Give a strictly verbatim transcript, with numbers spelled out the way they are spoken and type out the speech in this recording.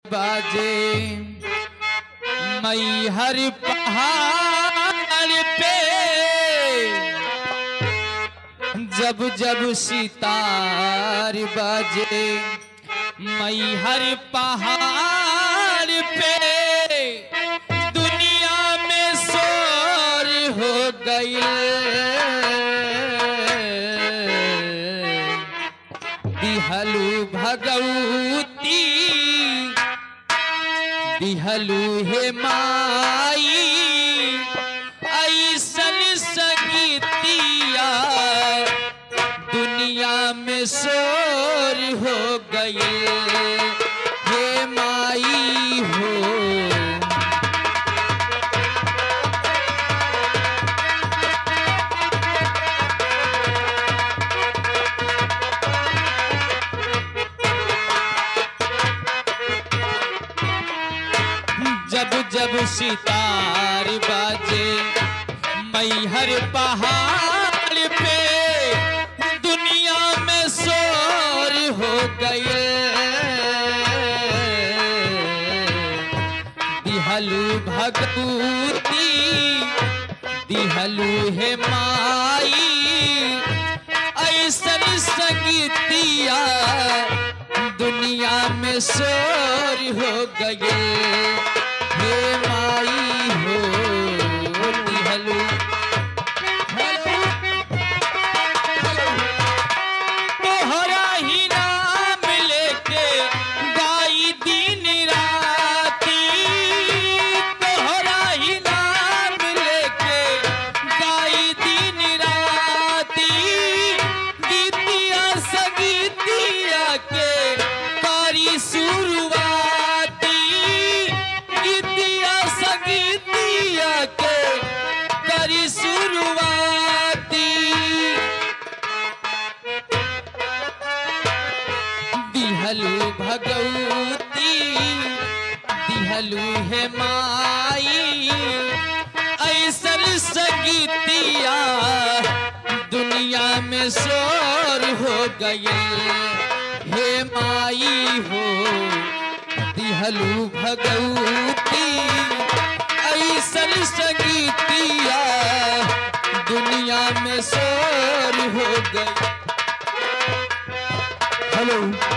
बाजे मैहर पहाड़ पे, जब जब सितार बाजे मैहर पहाड़ पे, दुनिया में शोर हो गई। दिहलू भगवती दिहलू हे माई, ऐसन संगीतिया दुनिया में शोर हो गई। हे माई हो जब जब सितार बाजे मैहर पहाड़ पे, दुनिया में शोर हो गए। दिहलू भगवती दिहलू हे माई, ऐसन संगीतिया दुनिया में शोर हो गए। हे माई हो दिहलू तोहरा ही नाम लेके गाई दिन राती, तोहरा ही नाम लेके गाई दिन राती, गीतिया संगीतिया के कारी शुरुआती, गीतिया संगीतिया के करी शुरुआती। दिहलू भगवती दिहलू हे माई, ऐसन संगीतिया दुनिया में शोर हो गई। हे माई हो दिहलू भगवती, ऐसन संगीतिया दुनिया में शोर हो गई। हेलो।